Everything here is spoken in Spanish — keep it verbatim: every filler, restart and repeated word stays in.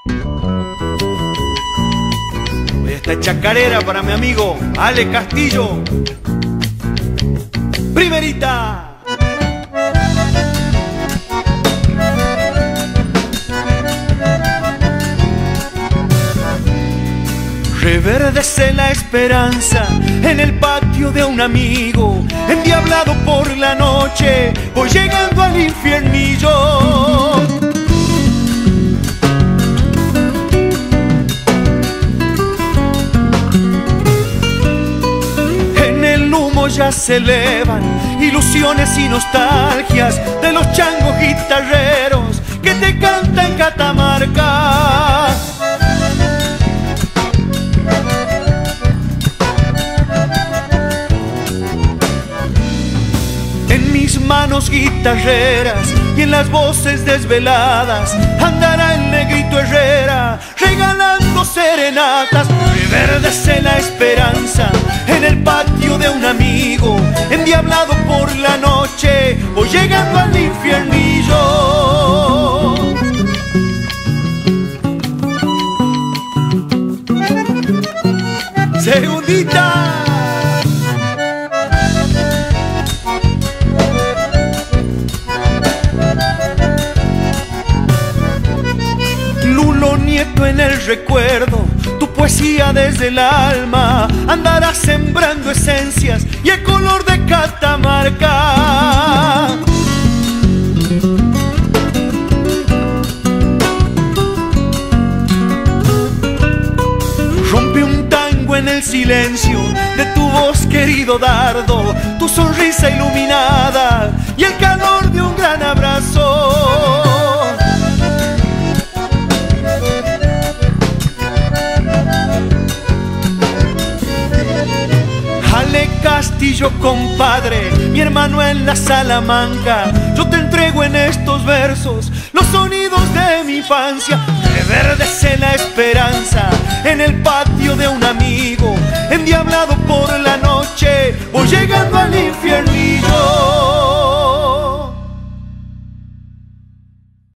Esta chacarera para mi amigo Ale Castillo. Primerita. Reverdece la esperanza en el patio de un amigo, endiablado por la noche, voy llegando al infiernillo. En el humo ya se elevan ilusiones y nostalgias de los changos guitarreros que te cantan Catamarca. En mis manos guitarreras y en las voces desveladas andará el negrito Herrera regalando serenatas. Reverdece la esperanza en el patio de un amigo, endiablado por la noche, voy llegando al infiernillo. Segundita. Lulo Nieto en el recuerdo, tu poesía desde el alma andará sembrando esencias y el color de Catamarca. Rompe un tango en el silencio de tu voz, querido dardo, tu sonrisa iluminada y el calor de un gran abrazo. Ale Castillo, compadre, mi hermano en la Salamanca, yo te entrego en estos versos los sonidos de mi infancia. Reverdece la esperanza en el patio de un amigo, endiablado por la noche, voy llegando al